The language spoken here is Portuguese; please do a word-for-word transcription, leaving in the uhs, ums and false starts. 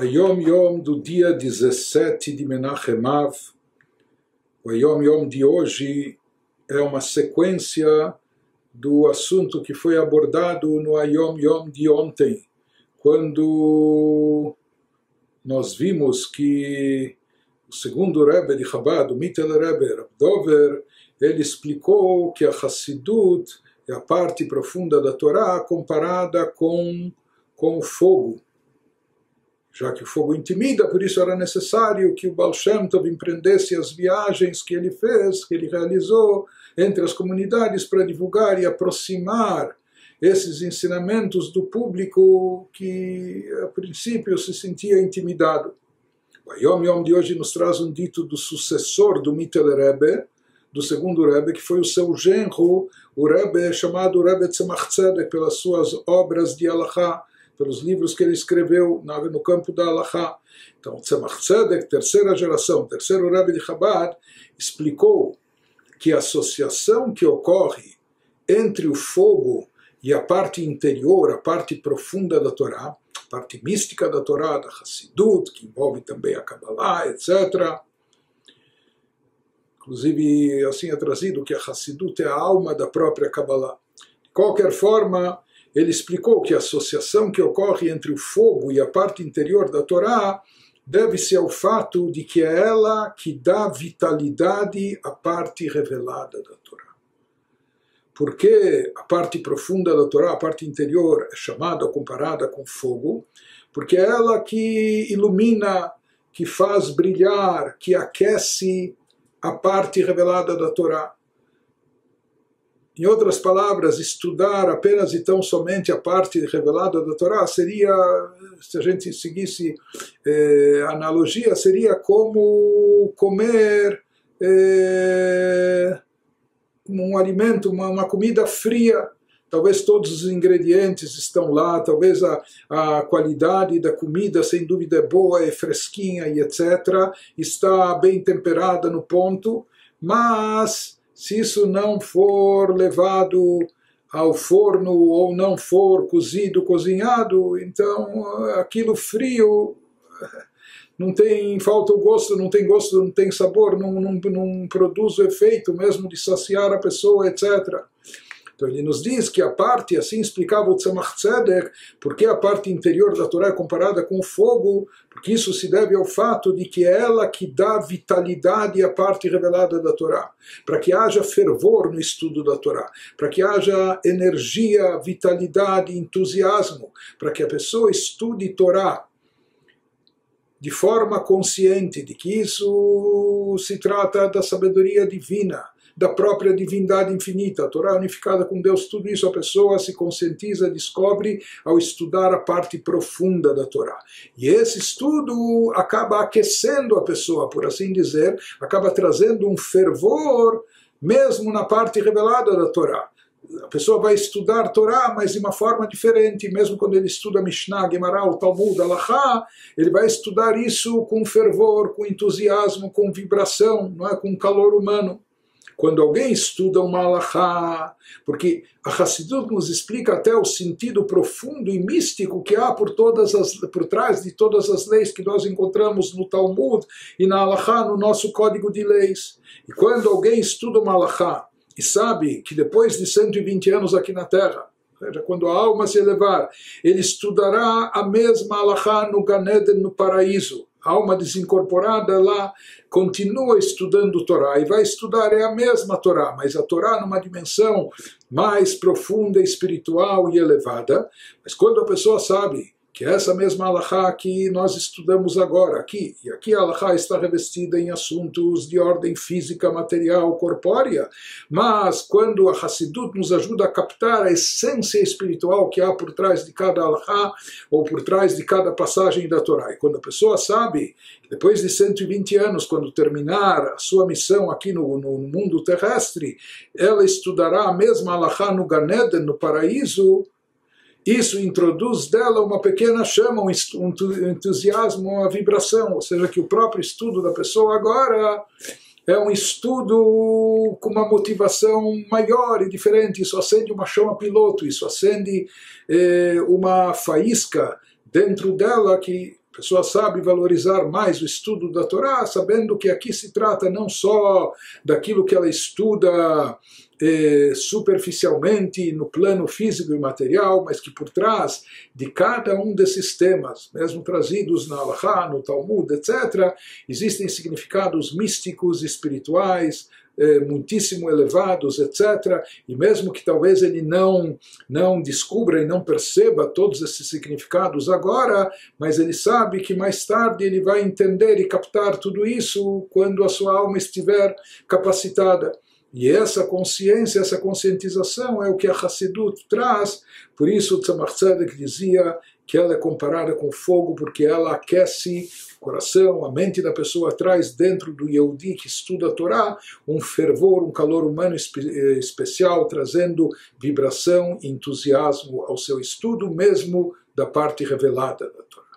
Yom Yom do dia dezessete de Menachem Av, o Yom Yom de hoje é uma sequência do assunto que foi abordado no Yom Yom de ontem, quando nós vimos que o segundo Rebbe de Chabad, o Mittel Rebbe, Rav Dover, ele explicou que a Hassidut é a parte profunda da Torá comparada com, com o fogo. Já que o fogo intimida, por isso era necessário que o Baal Shem Tov empreendesse as viagens que ele fez, que ele realizou entre as comunidades para divulgar e aproximar esses ensinamentos do público que, a princípio, se sentia intimidado. O Yom Yom de hoje nos traz um dito do sucessor do Mittel Rebbe, do segundo Rebbe, que foi o seu genro, o Rebbe chamado Rebbe Tzemach Tzedek, pelas suas obras de Halachá, pelos livros que ele escreveu no campo da Halachá. Então, Tzemach Tzedek, terceira geração, terceiro Rebbe de Chabad, explicou que a associação que ocorre entre o fogo e a parte interior, a parte profunda da Torá, a parte mística da Torá, da Hassidut, que envolve também a Kabbalah, etcétera. Inclusive, assim é trazido que a Hassidut é a alma da própria Kabbalah. De qualquer forma, ele explicou que a associação que ocorre entre o fogo e a parte interior da Torá deve-se ao fato de que é ela que dá vitalidade à parte revelada da Torá. Porque a parte profunda da Torá, a parte interior, é chamada ou comparada com fogo, porque é ela que ilumina, que faz brilhar, que aquece a parte revelada da Torá. Em outras palavras, estudar apenas e tão somente a parte revelada da Torá seria, se a gente seguisse eh, analogia, seria como comer eh, um alimento, uma, uma comida fria. Talvez todos os ingredientes estão lá, talvez a, a qualidade da comida, sem dúvida, é boa, é fresquinha e etcétera, está bem temperada no ponto, mas se isso não for levado ao forno ou não for cozido, cozinhado, então aquilo frio não tem, falta o gosto, não tem gosto, não tem sabor, não, não, não produz o efeito mesmo de saciar a pessoa, etcétera. Então ele nos diz que a parte, assim explicava o Tzemach Tzedek, porque a parte interior da Torá é comparada com o fogo, porque isso se deve ao fato de que é ela que dá vitalidade à parte revelada da Torá, para que haja fervor no estudo da Torá, para que haja energia, vitalidade, entusiasmo, para que a pessoa estude Torá de forma consciente de que isso se trata da sabedoria divina, da própria divindade infinita, a Torá unificada com Deus, tudo isso a pessoa se conscientiza, descobre ao estudar a parte profunda da Torá. E esse estudo acaba aquecendo a pessoa, por assim dizer, acaba trazendo um fervor mesmo na parte revelada da Torá. A pessoa vai estudar a Torá, mas de uma forma diferente, mesmo quando ele estuda Mishnah, Gemara, o Talmud, Halachá, ele vai estudar isso com fervor, com entusiasmo, com vibração, não é? Com calor humano. Quando alguém estuda uma halachá, porque a Hassidut nos explica até o sentido profundo e místico que há por, todas as, por trás de todas as leis que nós encontramos no Talmud e na halachá, no nosso código de leis. E quando alguém estuda uma halachá e sabe que depois de cento e vinte anos aqui na Terra, ou seja, quando a alma se elevar, ele estudará a mesma halachá no Gan Eden, no paraíso. A alma desincorporada lá continua estudando Torá e vai estudar é a mesma Torá, mas a Torá numa dimensão mais profunda, espiritual e elevada. Mas quando a pessoa sabe que essa mesma halachá que nós estudamos agora, aqui, e aqui a halachá está revestida em assuntos de ordem física, material, corpórea, mas quando a Hassidut nos ajuda a captar a essência espiritual que há por trás de cada halachá, ou por trás de cada passagem da Torá, e quando a pessoa sabe, depois de cento e vinte anos, quando terminar a sua missão aqui no, no mundo terrestre, ela estudará a mesma halachá no Gan Eden, no paraíso, isso introduz dela uma pequena chama, um entusiasmo, uma vibração, ou seja, que o próprio estudo da pessoa agora é um estudo com uma motivação maior e diferente. Isso acende uma chama piloto, isso acende eh, uma faísca dentro dela que A pessoa sabe valorizar mais o estudo da Torá, sabendo que aqui se trata não só daquilo que ela estuda eh, superficialmente no plano físico e material, mas que por trás de cada um desses temas, mesmo trazidos na Halachá, no Talmud, etcétera, existem significados místicos, espirituais, Eh, muitíssimo elevados, etcétera. E mesmo que talvez ele não, não descubra e não perceba todos esses significados agora, mas ele sabe que mais tarde ele vai entender e captar tudo isso quando a sua alma estiver capacitada. E essa consciência, essa conscientização é o que a Hassidut traz. Por isso o Tzemach Tzedek dizia que ela é comparada com fogo, porque ela aquece o coração, a mente da pessoa, traz dentro do Yehudi que estuda a Torá um fervor, um calor humano espe especial, trazendo vibração, entusiasmo ao seu estudo, mesmo da parte revelada da Torá.